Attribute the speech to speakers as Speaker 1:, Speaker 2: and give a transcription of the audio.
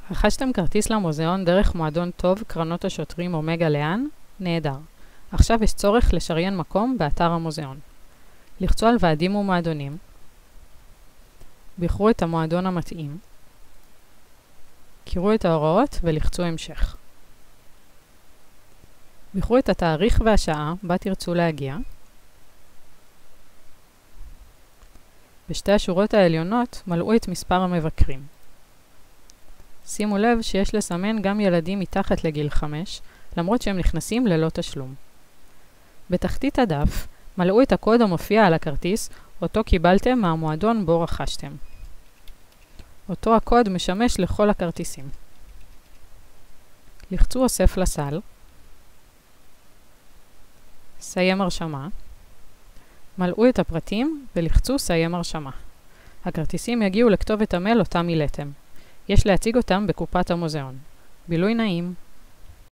Speaker 1: רכשתם כרטיס למוזיאון דרך מועדון טוב, קרנות השוטרים אומגה לאן? נהדר. עכשיו יש צורך לשריין מקום באתר המוזיאון. לחצו על ועדים ומועדונים. בחרו את המועדון המתאים. קראו את ההוראות ולחצו המשך. בחרו את התאריך והשעה בה תרצו להגיע. בשתי השורות העליונות מלאו את מספר המבקרים. שימו לב שיש לסמן גם ילדים מתחת לגיל 5, למרות שהם נכנסים ללא תשלום. בתחתית הדף מלאו את הקוד המופיע על הכרטיס, אותו קיבלתם מהמועדון בו רכשתם. אותו הקוד משמש לכל הכרטיסים. לחצו אוסף לסל. סיים הרשמה. מלאו את הפרטים ולחצו סיים הרשמה. הכרטיסים יגיעו לכתובת המייל אותם מילאתם. יש להציג אותם בקופת המוזיאון. בילוי נעים.